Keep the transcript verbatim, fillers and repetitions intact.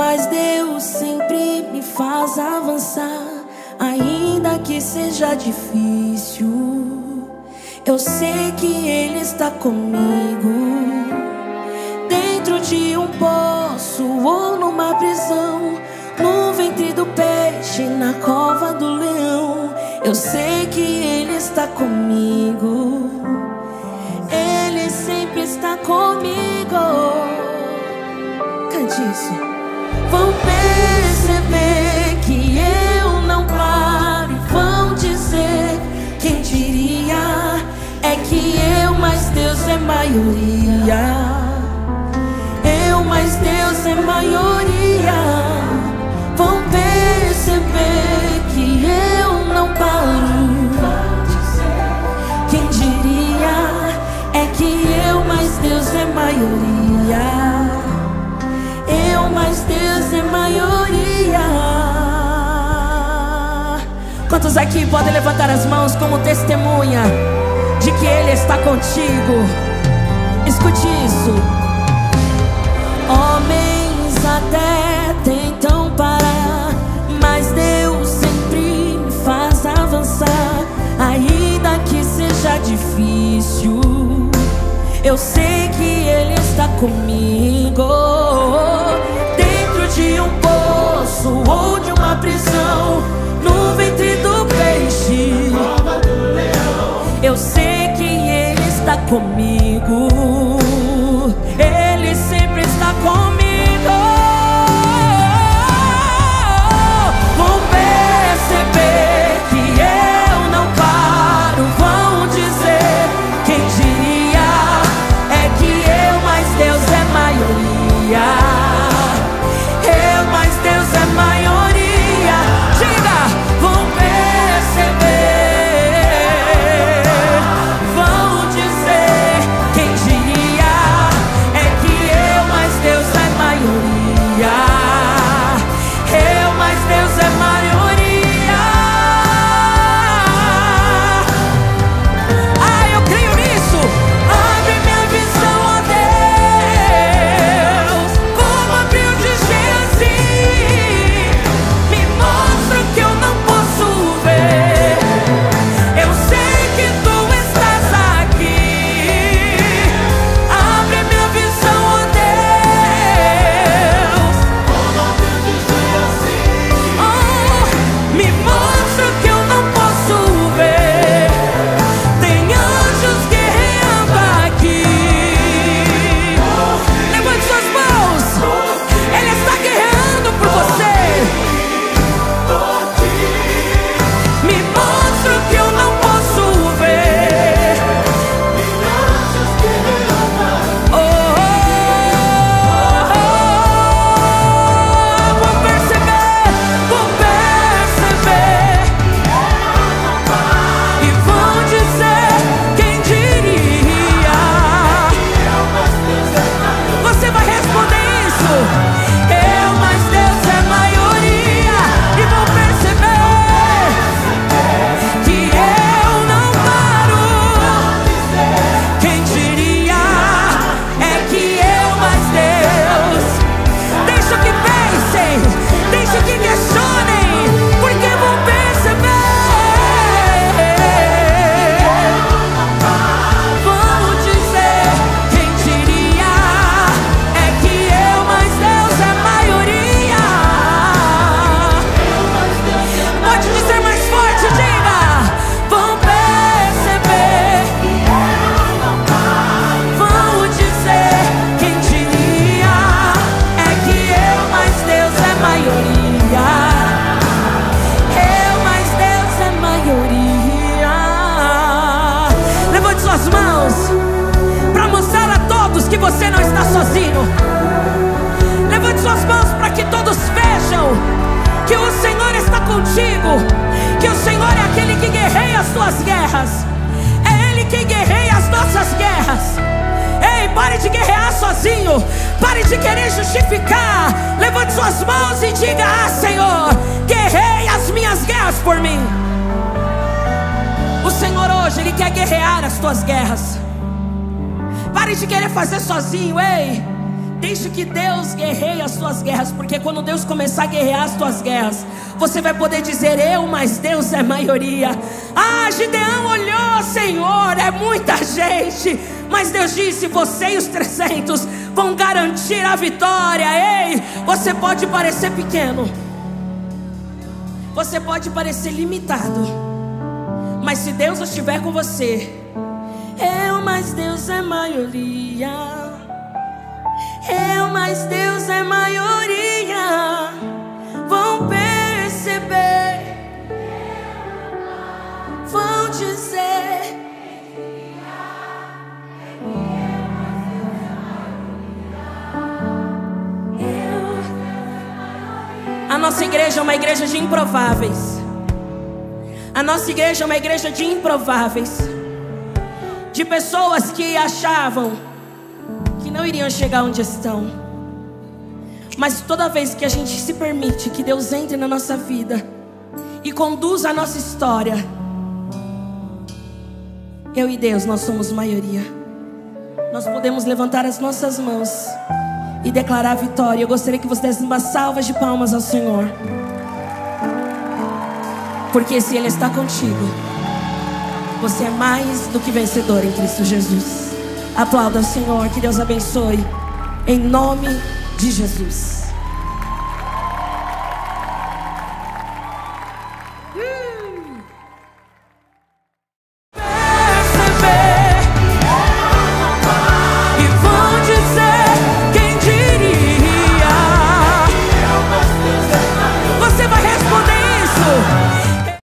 Mas Deus sempre me faz avançar, ainda que seja difícil. Eu sei que Ele está comigo, dentro de um poço ou numa prisão, no ventre do peixe, na cova do leão. Eu sei que Ele está comigo, Ele sempre está comigo. Cante isso. Vão perceber que eu não paro e vão dizer, quem diria? É que eu mais Deus é maioria. Eu mais Deus é maioria. Vão perceber que eu não paro. Quem diria? É que eu mais Deus é maioria. Eu mais Deus é maioria. Quantos aqui podem levantar as mãos como testemunha de que Ele está contigo? Escute isso. Homens até tentam parar, mas Deus sempre me faz avançar, ainda que seja difícil. Eu sei que Ele está comigo, dentro de um poço ou de uma prisão, no ventre do peixe. Eu sei que Ele está comigo, Ele sempre está comigo. Vão perceber que eu não paro, vão dizer, quem diria? É que eu mais Deus é maioria. Eu mais Deus é maioria. Diga, vão perceber, vão dizer, quem diria? É que eu mais Deus é maioria. Eu mais Deus é maioria. Ah, eu creio nisso. Abre minha visão, ó Deus, como abriu de Geazi. Me mostra o que eu não posso ver. Eu sei que Tu estás aqui. Abre minha visão, ó Deus, como abriu de Geazi. Oh, me mostra o que eu não posso ver. Tem anjos guerreando aqui. Levante suas mãos. Ele está guerreando por você. Me mostra o que eu não posso ver. Oh, oh, oh. Vou perceber, vou perceber. E vão dizer, quem diria? Você vai responder isso. Eu mais Deus é maioria. E vão perceber que eu não paro. Quem diria? É que eu mais Deus. Deixa que pensem, deixa que questionem, porque vão perceber. Vão dizer, quem diria? É que eu mais Deus é maioria. Pode dizer mais forte, diga. Vão perceber. Vão dizer, quem diria? É que eu mais Deus é maioria. Eu mais Deus é maioria. Levante suas mãos para mostrar a todos que você não está sozinho. Levante suas mãos para que todos vejam que o Senhor está contigo, que o Senhor é aquele que guerreia as tuas guerras. É Ele que guerreia as nossas guerras. Ei, pare de guerrear sozinho. Pare de querer justificar. Levante suas mãos e diga: ah, Senhor, guerreia as minhas guerras por mim. O Senhor hoje, Ele quer guerrear as tuas guerras. Pare de querer fazer sozinho. Ei, Deixe que Deus guerreie as suas guerras, porque quando Deus começar a guerrear as tuas guerras, você vai poder dizer: eu, mas Deus é maioria. Ah, Gideão olhou: Senhor, é muita gente, mas Deus disse: você e os trezentos vão garantir a vitória. Ei, você pode parecer pequeno, você pode parecer limitado, mas se Deus estiver com você, eu, mas Deus é maioria. Eu, mas Deus é maioria. Vão perceber, vão dizer: a nossa igreja é uma igreja de improváveis. A nossa igreja é uma igreja de improváveis, de pessoas que achavam que não iriam chegar onde estão. Mas toda vez que a gente se permite que Deus entre na nossa vida e conduza a nossa história, eu e Deus, nós somos maioria. Nós podemos levantar as nossas mãos e declarar a vitória. Eu gostaria que você desse uma salva de palmas ao Senhor, porque se Ele está contigo, você é mais do que vencedor em Cristo Jesus. Aplauda o Senhor, que Deus abençoe, em nome de Jesus.